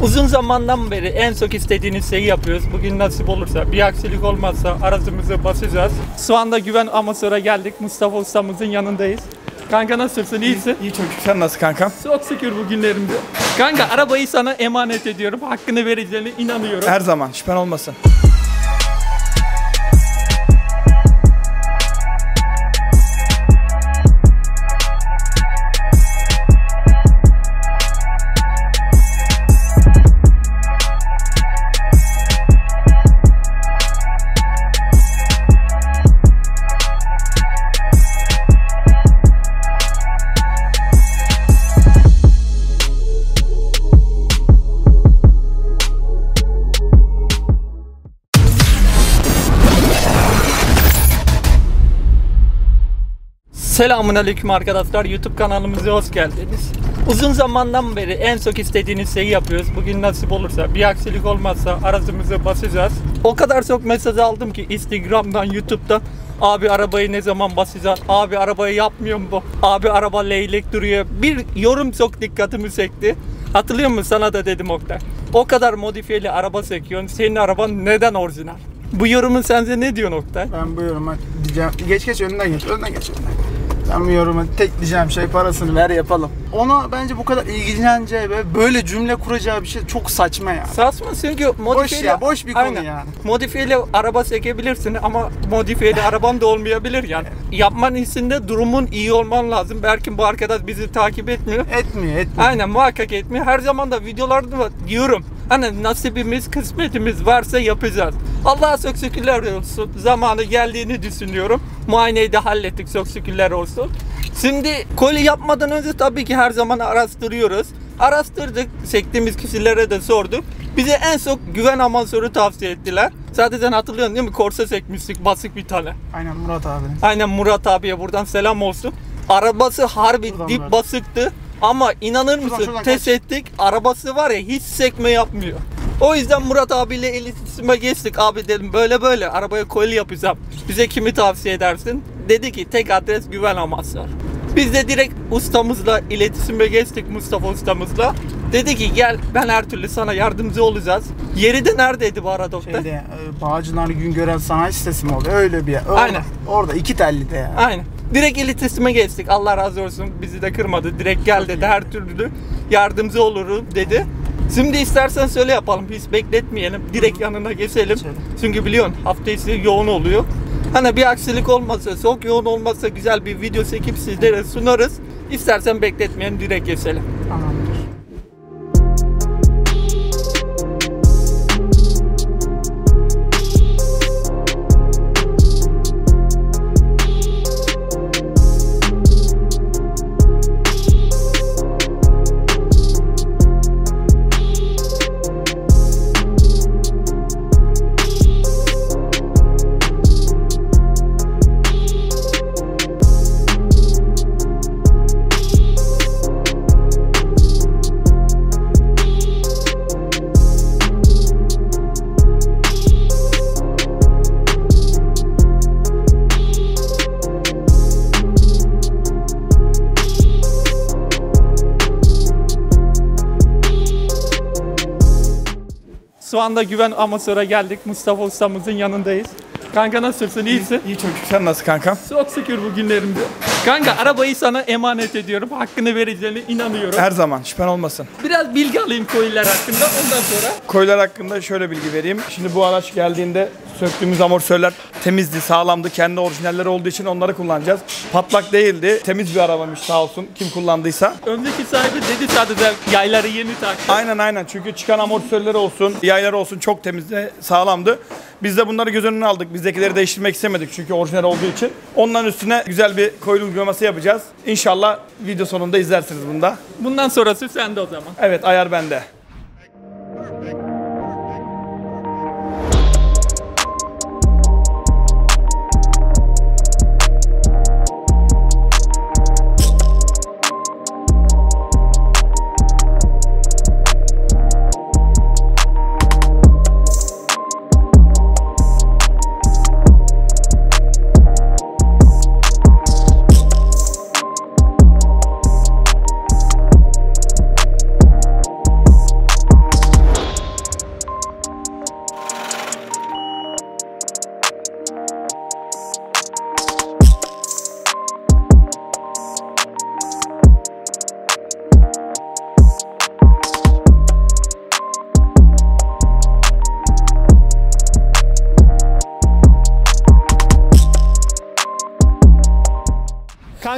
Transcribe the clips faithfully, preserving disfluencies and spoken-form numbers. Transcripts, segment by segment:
Uzun zamandan beri en çok istediğiniz şeyi yapıyoruz. Bugün nasip olursa, bir aksilik olmazsa aracımızı basacağız. Şu anda Güven Amatör'e geldik. Mustafa ustamızın yanındayız. Kanka nasılsın? İyisin? İyi çok. Sen nasıl kankam? Çok şükür bugünlerimde. Kanka arabayı sana emanet ediyorum. Hakkını vereceğine inanıyorum. Her zaman şüphen olmasın. Selamünaleyküm arkadaşlar, YouTube kanalımıza hoş geldiniz. Uzun zamandan beri en çok istediğiniz şeyi yapıyoruz. Bugün nasip olursa, bir aksilik olmazsa aracımızı basacağız. O kadar çok mesaj aldım ki Instagram'dan, YouTube'dan. Abi arabayı ne zaman basacaksın? Abi arabayı yapmıyor mu bu? Abi araba leylek duruyor. Bir yorum çok dikkatimi çekti. Hatırlıyor musun? Sana da dedim Oktay. O kadar modifiyeli araba çekiyorsun. Senin araban neden orijinal? Bu yorumun sence ne diyorsun Oktay? Ben bu yoruma diyeceğim. Geç geç önünden geç. Önden geç önden. Ben bu yoruma tek diyeceğim şey parasını ver yapalım. Ona bence bu kadar ilgileneceği ve böyle cümle kuracağı bir şey çok saçma ya. Saçma çünkü modifiyeli... Boş ya, boş bir konu aynen. yani. Modifiyeli araba çekebilirsin ama modifiyeli araban da olmayabilir yani. Yapman içinde durumun iyi olman lazım. Belki bu arkadaş bizi takip etmiyor. Etmiyor, etmiyor. Aynen, muhakkak etmiyor. Her zaman da videolarda diyorum. Hani nasibimiz, kısmetimiz varsa yapacağız. Allah'a çok şükürler olsun. Zamanı geldiğini düşünüyorum. Muayeneyi de hallettik, çok şükürler olsun. Şimdi koli yapmadan önce tabii ki her zaman araştırıyoruz. Araştırdık, çektiğimiz kişilere de sorduk. Bize en çok Güven Amatör'ü tavsiye ettiler. Zaten hatırlıyorsun değil mi? Korsa çekmiştik, basık bir tane. Aynen Murat abi. Aynen Murat abiye buradan selam olsun. Arabası harbi buradan dip böyle basıktı. Ama inanır mısın, şuradan, şuradan test kaç. ettik, arabası var ya hiç sekme yapmıyor. O yüzden Murat abiyle iletişime geçtik. Abi dedim böyle böyle arabaya koli yapacağım. Bize kimi tavsiye edersin? Dedi ki tek adres Güven Amatör. Biz de direkt ustamızla iletişime geçtik, Mustafa ustamızla. Dedi ki gel, ben her türlü sana yardımcı olacağız. Yeri de neredeydi bu arada Oktay? Şeyde, e, Bağcılar Güngören Sanayi Sitesi mi oldu? Öyle bir yer. Orada, aynen. Orada iki tellide yani. Aynen. Direkt iletişime geçtik. Allah razı olsun, bizi de kırmadı. Direkt gel dedi, her türlü yardımcı olurum dedi. Şimdi istersen söyle yapalım, hiç bekletmeyelim. Direkt yanına geçelim. Geçelim. Çünkü biliyorsun hafta içi yoğun oluyor. Hani bir aksilik olmazsa, çok yoğun olmazsa güzel bir video çekip sizlere sunarız. İstersen bekletmeyelim, direkt geçelim. Tamamdır. Şu anda Güven Amatör'e geldik. Mustafa ustamızın yanındayız. Kanka nasılsın? İyisin? İyi, iyi çok. Sen nasıl kankam? Çok şükür bugünlerimde. Kanka arabayı sana emanet ediyorum. Hakkını vereceğine inanıyorum. Her zaman şüphen olmasın. Biraz bilgi alayım koyular hakkında, ondan sonra. Koyular hakkında şöyle bilgi vereyim. Şimdi bu araç geldiğinde söktüğümüz amortisörler temizdi, sağlamdı. Kendi orijinalleri olduğu için onları kullanacağız. Patlak değildi. Temiz bir arabaymış sağ olsun kim kullandıysa. Önceki sahibi dedi sadece yayları yeni taktı. Aynen aynen, çünkü çıkan amortisörleri olsun, yayları olsun çok temizdi, sağlamdı. Biz de bunları göz önüne aldık. Bizdekileri değiştirmek istemedik çünkü orijinal olduğu için. Onların üstüne güzel bir koyul uygulaması yapacağız. İnşallah video sonunda izlersiniz bunda. Bundan sonrası sende o zaman. Evet, ayar bende.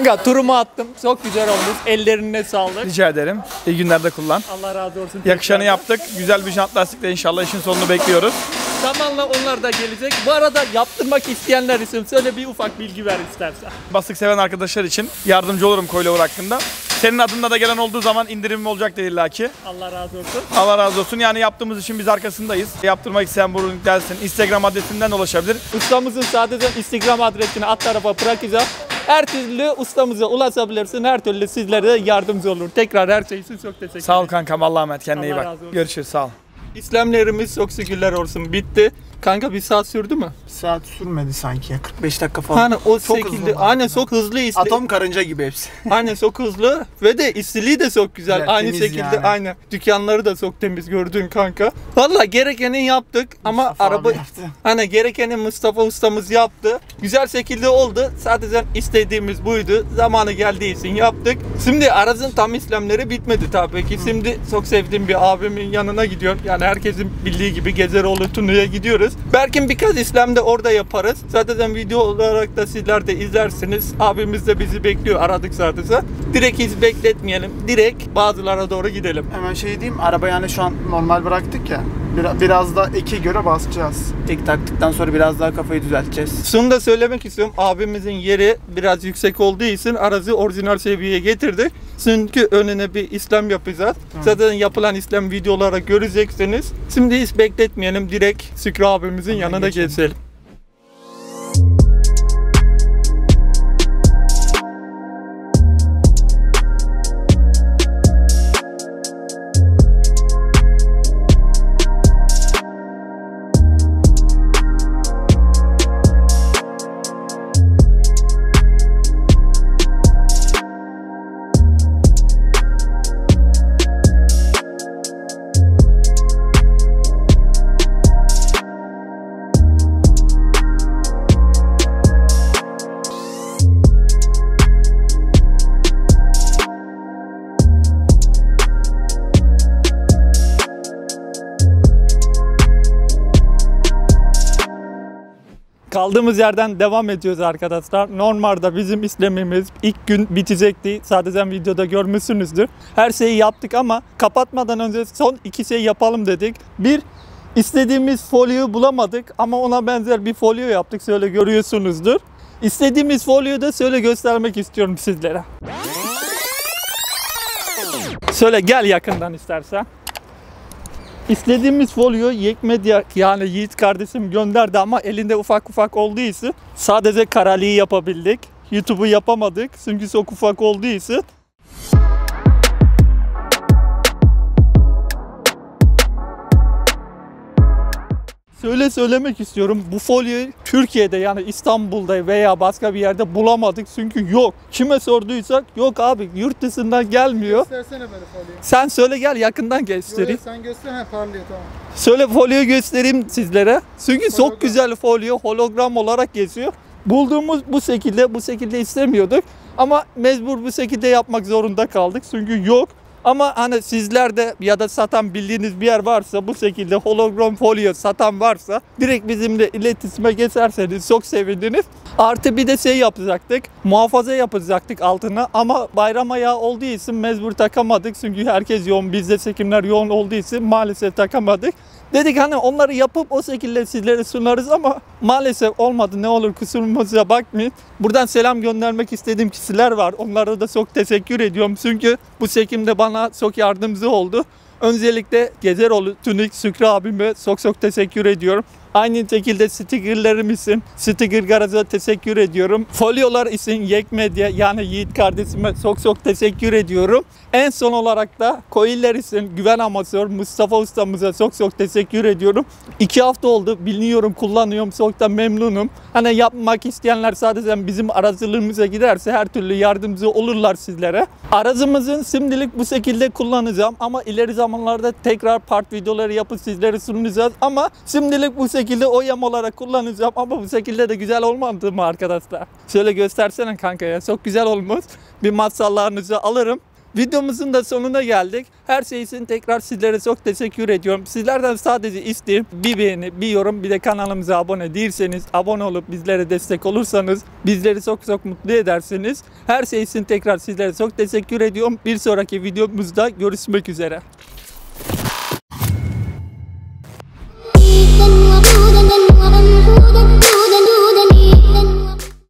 Kanka turumu attım. Çok güzel olmuş. Ellerine sağlık. Rica ederim. İyi günlerde kullan. Allah razı olsun. Yakışanı yaptık. Güzel bir jant lastikle inşallah işin sonunu bekliyoruz. Zamanla onlar da gelecek. Bu arada yaptırmak isteyenler için söyle bir ufak bilgi ver istersen. Basık seven arkadaşlar için yardımcı olurum coilover hakkında. Senin adında da gelen olduğu zaman indirimim olacak illa ki. Allah razı olsun. Allah razı olsun. Yani yaptığımız için biz arkasındayız. Yaptırmak isteyen burun gelsin. Instagram adresinden ulaşabilir. Ustamızın sadece Instagram adresini alt tarafa bırakacağım. Her türlü ustamıza ulaşabilirsin. Her türlü sizlere yardımcı olur. Tekrar her şey için çok teşekkür ederim. Sağ ol kankam. Allah'a emanet. Kendine iyi Allah bak. razı olsun. Görüşürüz. Sağ ol. İşlemlerimiz çok şükürler olsun bitti. Kanka bir saat sürdü mü? Bir saat sürmedi sanki ya. kırk beş dakika falan. Hani o Çok şekilde hızlı. aynen çok hızlı isli. Atom karınca gibi hepsi. Aynen çok hızlı ve de istiliği de çok güzel. Evet, aynı temiz şekilde yani. aynı. Dükkanları da çok temiz gördün kanka. Valla gerekeni yaptık ama Mustafa araba abi yaptı. hani gerekeni Mustafa ustamız yaptı. Güzel şekilde oldu. Sadece istediğimiz buydu. Zamanı geldiği için yaptık. Şimdi aracın tam işlemleri bitmedi tabii ki. Şimdi çok sevdiğim bir abimin yanına gidiyorum. Yani herkesin bildiği gibi Gezeroğlu Tuna'ya gidiyoruz. Belki birkaç işlem de orada yaparız. Zaten video olarak da sizler de izlersiniz. Abimiz de bizi bekliyor. Aradık sadece. Direkt hiç bekletmeyelim. Direkt bazılara doğru gidelim. Hemen şey diyeyim, araba yani şu an normal bıraktık ya. Biraz, biraz da eke göre basacağız. Tek taktıktan sonra biraz daha kafayı düzelteceğiz. Şunu da söylemek istiyorum. Abimizin yeri biraz yüksek olduğu için aracı orijinal seviyeye getirdik. Çünkü önüne bir işlem yapacağız. Hı. Zaten yapılan işlem videolara göreceksiniz. Şimdi hiç bekletmeyelim. Direkt Şükrü abimizin Hemen yanına geçelim. geçelim. Kaldığımız yerden devam ediyoruz arkadaşlar. Normalde bizim işlemimiz ilk gün bitecekti. Sadece videoda görmüşsünüzdür. Her şeyi yaptık ama kapatmadan önce son iki şey yapalım dedik. Bir, istediğimiz folyoyu bulamadık ama ona benzer bir folyo yaptık. Şöyle görüyorsunuzdur. İstediğimiz folyoyu da şöyle göstermek istiyorum sizlere. Şöyle gel yakından istersen. İstediğimiz folyo Yekmedya yani Yiğit kardeşim gönderdi ama elinde ufak ufak olduğu için sadece karaliği yapabildik. YouTube'u yapamadık çünkü çok ufak olduğu için. Şöyle söylemek istiyorum, bu folyoyu Türkiye'de yani İstanbul'da veya başka bir yerde bulamadık çünkü yok. Kime sorduysak yok abi, yurt dışından gelmiyor. Göstersene böyle folyoyu. Sen söyle gel yakından Yo, yo, göstereyim. sen göster, ha parlıyor tamam. Şöyle folyoyu göstereyim sizlere. Çünkü çok Hologram. güzel folyo, hologram olarak geçiyor. Bulduğumuz bu şekilde, bu şekilde istemiyorduk. Ama mecbur bu şekilde yapmak zorunda kaldık. Çünkü yok. Ama hani sizlerde ya da satan bildiğiniz bir yer varsa, bu şekilde hologram folyo satan varsa direkt bizimle iletişime geçerseniz çok seviniriz. Artı bir de şey yapacaktık, muhafaza yapacaktık altına ama bayram ayağı olduğu için mecbur takamadık. Çünkü herkes yoğun, bizde çekimler yoğun olduğu için maalesef takamadık. Dedik hani onları yapıp o şekilde sizlere sunarız ama maalesef olmadı. Ne olur kusurumuza bakmayın. Buradan selam göndermek istediğim kişiler var. Onlara da çok teşekkür ediyorum. Çünkü bu çekimde bana çok yardımcı oldu. Öncelikle Gezeroğlu Tunik Şükrü abime çok çok teşekkür ediyorum. Aynı şekilde stickerlerim için Sticker Garaj'a teşekkür ediyorum. Folyolar için Yekmedya yani Yiğit kardeşime çok çok teşekkür ediyorum. En son olarak da coiller için Güven Amatör Mustafa ustamıza çok çok teşekkür ediyorum. İki hafta oldu, biliyorum, kullanıyorum, çok da memnunum. Hani yapmak isteyenler sadece bizim aracılığımıza giderse her türlü yardımcı olurlar sizlere. Aracımızın şimdilik bu şekilde kullanacağım ama ileri zamanlarda tekrar part videoları yapıp sizlere sunacağız. Ama şimdilik bu şekilde O E M olarak kullanacağım ama bu şekilde de güzel olmadı mı arkadaşlar? Şöyle göstersene kanka ya, çok güzel olmuş. Bir masallarınızı alırım. Videomuzun da sonuna geldik. Her şey için tekrar sizlere çok teşekkür ediyorum. Sizlerden sadece isteğim bir beğeni, bir yorum, bir de kanalımıza abone değilseniz, abone olup bizlere destek olursanız bizleri çok çok mutlu edersiniz. Her şey için tekrar sizlere çok teşekkür ediyorum. Bir sonraki videomuzda görüşmek üzere. وَقُودًا وَقُودًا